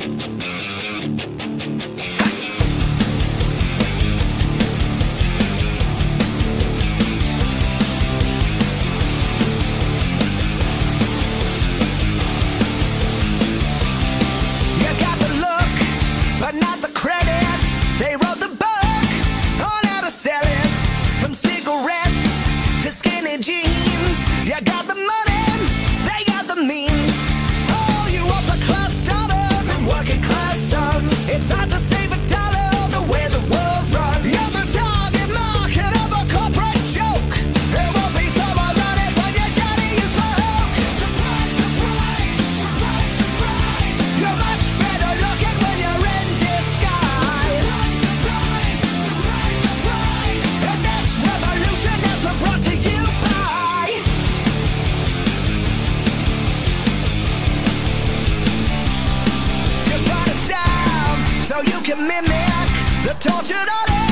Jeans, you got the money, they got the means. All you upper class daughters and working class sons. It's hard to save a dollar the way the world runs. You're the target market of a corporate joke. It won't be so ironic when your daddy is broke. Surprise, surprise, surprise, surprise. You're much better looking when you're in disguise. Surprise, surprise, surprise, surprise. And this revolution has been brought to you. So you can mimic the tortured audience.